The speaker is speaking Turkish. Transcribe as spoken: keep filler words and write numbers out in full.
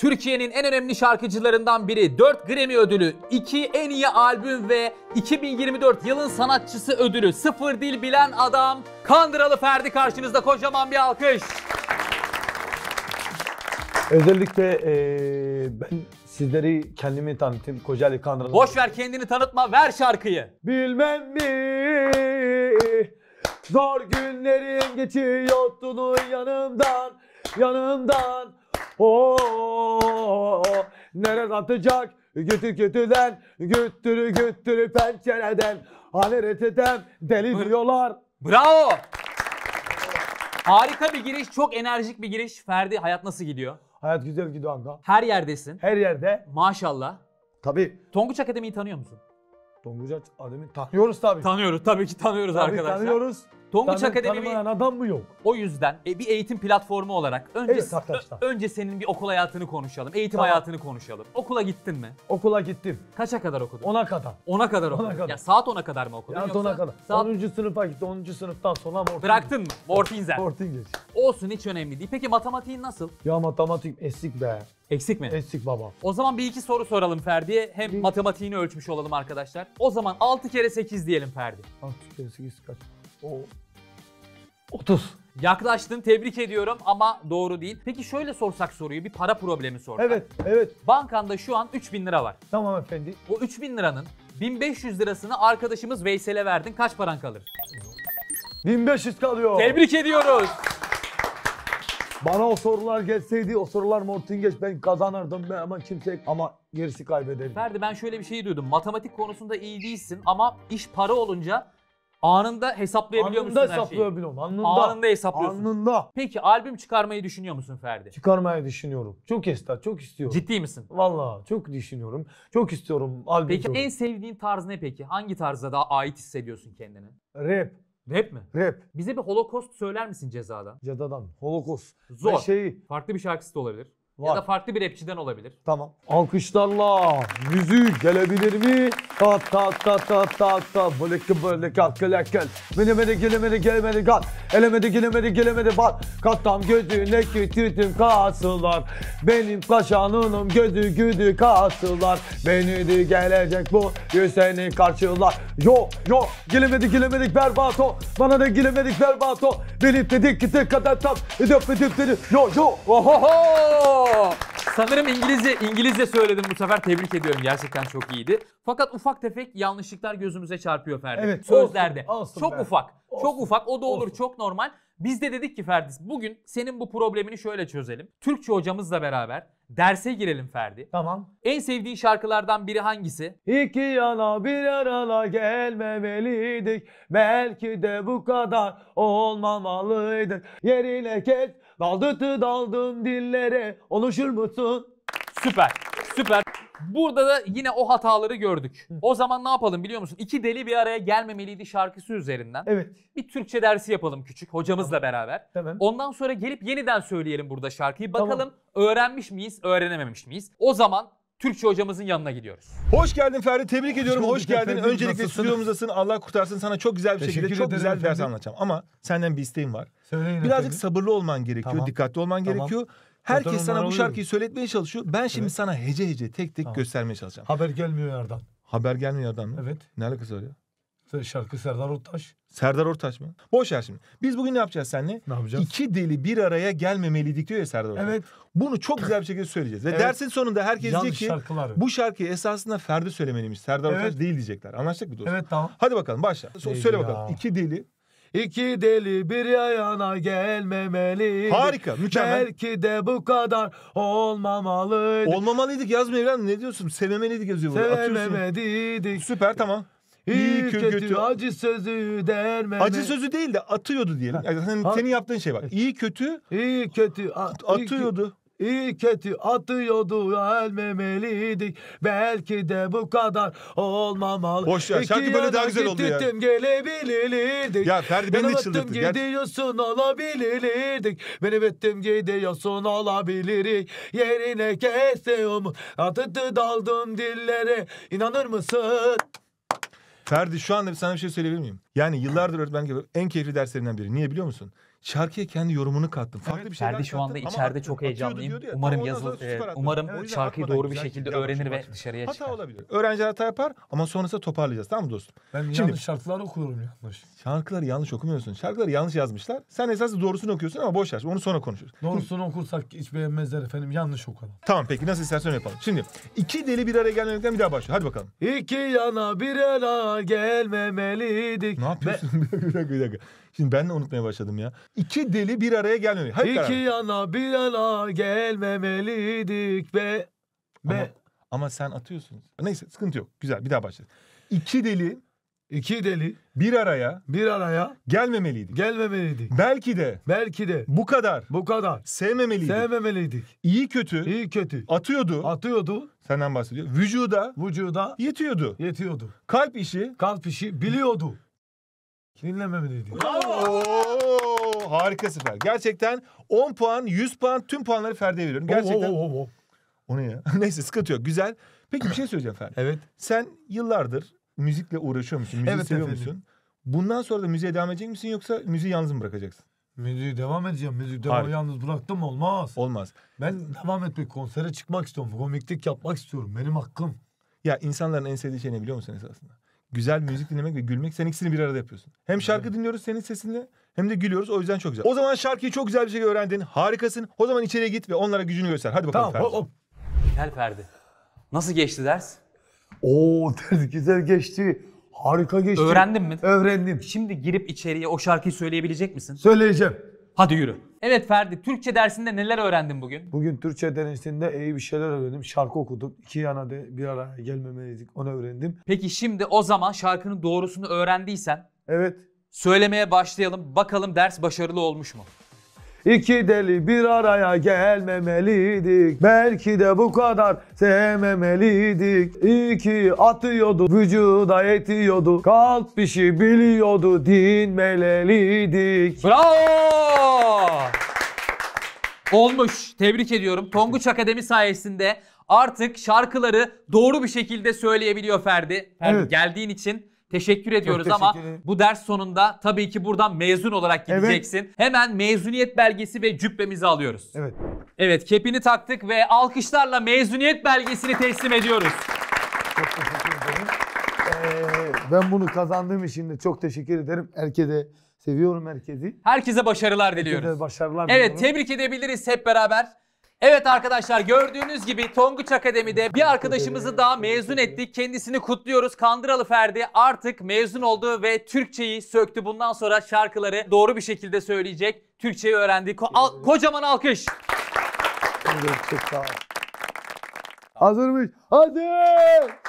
Türkiye'nin en önemli şarkıcılarından biri, dört Grammy ödülü, iki en iyi albüm ve iki bin yirmi dört yılın sanatçısı ödülü, sıfır dil bilen adam Kandıralı Ferdi karşınızda. Kocaman bir alkış. Özellikle ee, ben sizleri kendimi tanıtayım. Kocaeli Kandıralı. Boş ver, kendini tanıtma, ver şarkıyı. Bilmem mi zor günlerin geçiyordu yanımdan, yanımdan. Oo, nereye atacak kötü kötüden, götürü götürü pencereden. Hani retetem deli diyorlar. Bravo. Harika bir giriş, çok enerjik bir giriş. Ferdi, hayat nasıl gidiyor? Hayat güzel gidiyor Anka. Her yerdesin. Her yerde. Maşallah. Tabii. Tonguç Akademi'yi tanıyor musun? Tonguç Akademi tanıyoruz tabii. Tanıyoruz, tabii ki tanıyoruz Tabii arkadaşlar. tanıyoruz. Tonguç Tanı, Akademi tanımayan adam mı yok? O yüzden e, bir eğitim platformu olarak önce Evet arkadaşlar. ö- önce senin bir okul hayatını konuşalım. Eğitim Tamam. hayatını konuşalım. Okula gittin mi? Okula gittim. Kaça kadar okudun? Ona kadar. ona kadar okudun. ona kadar. Ya saat ona kadar mı okudun? Ya yoksa ona kadar. Saat... onuncu sınıfa gitti. onuncu sınıftan sonra Mortingen. Bıraktın mı? Mortingen. Mortingen. Olsun, hiç önemli değil. Peki matematiğin nasıl? Ya matematik esik be. Eksik mi? Esik baba. O zaman bir iki soru soralım Ferdi'ye. Hem Bir- matematiğini ölçmüş olalım arkadaşlar. O zaman altı kere sekiz diyelim Ferdi. altı kere sekiz kaç? O otuz. Yaklaştın, tebrik ediyorum ama doğru değil. Peki şöyle sorsak soruyu, bir para problemi sorsak. Evet, evet. Bankanda şu an üç bin lira var. Tamam efendi. O üç bin liranın bin beş yüz lirasını arkadaşımız Veysel'e verdin. Kaç paran kalır? bin beş yüz kalıyor. Tebrik ediyoruz. Bana o sorular gelseydi, o sorular Mortingen ben kazanırdım ben ama kimse ama gerisi kaybederdi. Ferdi, ben şöyle bir şey duydum. Matematik konusunda iyi değilsin ama iş para olunca anında hesaplayabiliyor musun Anında her şeyi? hesaplayabiliyorum. Anında. Anında hesaplıyorsun. Anında. Peki albüm çıkarmayı düşünüyor musun Ferdi? Çıkarmayı düşünüyorum. Çok ister, çok istiyorum. Ciddi misin? Vallahi çok düşünüyorum. Çok istiyorum albüm. Peki soru. en sevdiğin tarz ne peki? Hangi tarzda daha ait hissediyorsun kendini? Rap, Rap mi? rap. Bize bir Holocaust söyler misin Ceza'dan? Cezadan, Holocaust. Zor. Ve şeyi Farklı bir şarkısı da olabilir. var. Ya da farklı bir rapçiden olabilir. Tamam. Alkışlarla müzik gelebilir mi? Ta ta ta ta ta ta böyle ki böyle kat gel gel. Gelemedi gelemedi gelemedi kat. Elemedi gelemedi gelemedi bak. Kattam gözüne kütütüm kasılar. Benim kaşanınım gözü güdü kasılar. Beni de gelecek bu yüz seni karşılar. Yo yo gelemedi gelemedik berbato. Bana da gelemedik berbato. Benim dedik ki tek kadar tam. Edip edip dedi. Yo yo. Ohoho! Sanırım İngilizce İngilizce söyledim bu sefer. Tebrik ediyorum. Gerçekten çok iyiydi. Fakat ufak tefek yanlışlıklar gözümüze çarpıyor Ferdi. Evet, Sözlerde. olsun, olsun çok be. ufak. Olsun, Çok ufak. O da olur. olsun. Çok normal. Biz de dedik ki Ferdi, bugün senin bu problemini şöyle çözelim. Türkçe hocamızla beraber derse girelim Ferdi. Tamam. En sevdiğin şarkılardan biri hangisi? İki yana bir arana gelmemeliydik. Belki de bu kadar olmamalıydık. Yerine kes, daldıtı daldım dillere. Oluşur musun? Süper. Süper. Burada da yine o hataları gördük. O zaman ne yapalım biliyor musun? İki deli bir araya gelmemeliydi şarkısı üzerinden. Evet. Bir Türkçe dersi yapalım küçük hocamızla beraber. Tamam. Ondan sonra gelip yeniden söyleyelim burada şarkıyı. Tamam. Bakalım öğrenmiş miyiz, öğrenememiş miyiz? O zaman Türkçe hocamızın yanına gidiyoruz. Hoş geldin Ferdi, tebrik ediyorum. bulduk Hoş geldin. efendim, Öncelikle nasılsın? stüdyomuzdasın. Allah kurtarsın. Sana çok güzel bir Teşekkür şekilde çok ederim güzel bir ders efendim. anlatacağım. Ama senden bir isteğim var. Söyleyin Birazcık efendim. sabırlı olman gerekiyor. Tamam. Dikkatli olman Tamam. gerekiyor. Herkes Zaten sana onları bu alıyorum. şarkıyı söyletmeye çalışıyor. Ben şimdi Evet. sana hece hece tek tek Tamam. göstermeye çalışacağım. Haber gelmiyor yerden. Haber gelmiyor adam mı? Evet. Ne alakası var ya? Şarkı Serdar Ortaç. Serdar Ortaç mı? Boş ver şimdi. Biz bugün ne yapacağız seninle? Ne yapacağız? İki deli bir araya gelmemeliydik diyor ya Serdar Ortaç. Evet. Bunu çok güzel bir şekilde söyleyeceğiz. Ve Evet. dersin sonunda herkes Yanlış diyecek ki şarkıları. bu şarkıyı esasında Ferdi söylemeliymiş. Serdar Evet. Ortaç değil diyecekler. Anlaştık mı dostum? Evet tamam. Hadi bakalım başla. So- Neydi Söyle ya? bakalım. İki deli. İki deli bir yana gelmemeli. Harika, mükemmel. Belki de bu kadar olmamalıydı. Olmamalıydık yazmıyor lan. Ne diyorsun? Sevemeliydik yazıyor burada. Atıyorsun. Sevemediydik. Süper tamam. İyi İyi kötü, kötü. acı sözü dermeme. Acı sözü değil de atıyordu diyelim. Yani senin, Ha. senin yaptığın şey bak. İyi kötü İyi kötü a- atıyordu. İyi kötü atıyordu gelmemeliydik. Belki de bu kadar olmamalı. Boş ver, şarkı İki böyle daha yana güzel oldu ya. gittim, gelebilirdik. Ya Ferdi beni de Yanıma çıldırttı. öttüm, Gel. gidiyorsun olabilirdik. Beni bittim gidiyorsun olabilirik. Yerine kesiyorum. Atıtı daldım dillere. İnanır mısın? Ferdi şu anda sana bir şey söyleyebilir miyim? Yani yıllardır öğretmenlik yapıyorum. En keyifli derslerinden biri. Niye biliyor musun? şarkıya kendi yorumunu kattın. Farklı Evet, bir şeyler Ferdi şu anda kattın ama içeride atıyor- çok atıyordu heyecanlıyım. diyordu ya. Umarım Ondan yazılı, sonra süper e, attın. umarım O yüzden şarkıyı atmadan doğru bir güzel şekilde gitti. öğrenir ve Yanlış dışarıya Hata çıkar. olabilir. Öğrenciler hata yapar ama sonrasında toparlayacağız, tamam mı dostum? Ben Şimdi- yanlış şarkılar okuyorum yanlış. Şarkıları yanlış okumuyorsun. Şarkıları yanlış yazmışlar. Sen esasında doğrusunu okuyorsun ama boş ver. Onu sonra konuşuruz. Doğrusunu okursak hiç beğenmezler efendim. Yanlış okalım. Tamam peki, nasıl istersen öyle yapalım. Şimdi iki deli bir araya gelmemekten bir daha başlıyor. Hadi bakalım. İki yana bir yana gelmemeliydik. Ne yapıyorsun? bir dakika bir dakika. Bir dakika. Şimdi ben de unutmaya başladım ya. İki deli bir araya gelmemeli. Hep İki beraber. yana bir yana gelmemeliydik be. Ama, Be. ama sen atıyorsun. Neyse sıkıntı yok. Güzel, bir daha başlayalım. İki deli İki deli bir araya bir araya gelmemeliydik. gelmemeliydik. Belki de Belki de bu kadar bu kadar sevmemeliydik. sevmemeliydik. İyi kötü İyi kötü atıyordu. atıyordu, Senden bahsediyor. Vücuda vücuda yetiyordu. yetiyordu. Kalp işi. Kalp işi biliyordu. Dinlememeliydik. Oo, harika, süper. Gerçekten on puan, yüz puan, tüm puanları Ferdi'ye veriyorum. Gerçekten. Oo, oo, oo. O ne ya? Neyse sıkıntı yok. Güzel. Peki bir şey söyleyeceğim Ferdi. Evet. Sen yıllardır müzikle uğraşıyor musun? Müziği Evet seviyor efendim. musun? Bundan sonra da müziğe devam edecek misin yoksa müziği yalnız mı bırakacaksın? Müziği devam edeceğim. Müziği devam Harika. yalnız bıraktım mı olmaz. Olmaz. Ben devam etmek, konsere çıkmak istiyorum. Komiklik yapmak istiyorum. Benim hakkım. Ya insanların en sevdiği şey ne biliyor musun esasında? Güzel müzik dinlemek ve gülmek. Sen ikisini bir arada yapıyorsun. Hem şarkı dinliyoruz senin sesinle hem de gülüyoruz. O yüzden çok güzel. O zaman şarkıyı çok güzel bir şekilde öğrendin. Harikasın. O zaman içeriye git ve onlara gücünü göster. Hadi bakalım Tamam. Ferdi. Hop, hop. Gel Ferdi. Nasıl geçti ders? Oo, ders güzel geçti. Harika geçti. Öğrendin mi? Öğrendim. Şimdi girip içeriye o şarkıyı söyleyebilecek misin? Söyleyeceğim. Hadi yürü. Evet Ferdi, Türkçe dersinde neler öğrendin bugün? Bugün Türkçe dersinde iyi bir şeyler öğrendim. Şarkı okudum. İki yana da bir araya gelmemeliydik. Onu öğrendim. Peki şimdi o zaman şarkının doğrusunu öğrendiysen Evet. söylemeye başlayalım. Bakalım ders başarılı olmuş mu? İki deli bir araya gelmemeliydik. Belki de bu kadar sevmemeliydik. İki atıyordu, vücuda yetiyordu. Kalp işi biliyordu, dinmeliydik. Bravo! Olmuş. Tebrik ediyorum. Tonguç Akademi sayesinde artık şarkıları doğru bir şekilde söyleyebiliyor Ferdi. Ferdi Evet. geldiğin için teşekkür ediyoruz teşekkür ama ederim. bu ders sonunda tabii ki buradan mezun olarak Evet. gideceksin. Hemen mezuniyet belgesi ve cübbemizi alıyoruz. Evet. Evet, kepini taktık ve alkışlarla mezuniyet belgesini teslim ediyoruz. Çok teşekkür ederim. Ee, ben bunu kazandığım için de çok teşekkür ederim. Herkese seviyorum herkesi. Herkese başarılar diliyoruz. Herkese başarılar Evet, diliyorum. tebrik edebiliriz hep beraber. Evet arkadaşlar, gördüğünüz gibi Tonguç Akademi'de bir arkadaşımızı daha mezun ettik. Kendisini kutluyoruz. Kandıralı Ferdi artık mezun oldu ve Türkçeyi söktü. Bundan sonra şarkıları doğru bir şekilde söyleyecek. Türkçeyi öğrendi. Ko- al- kocaman alkış. Çok sağ ol. Hazır mıyız? Hadi!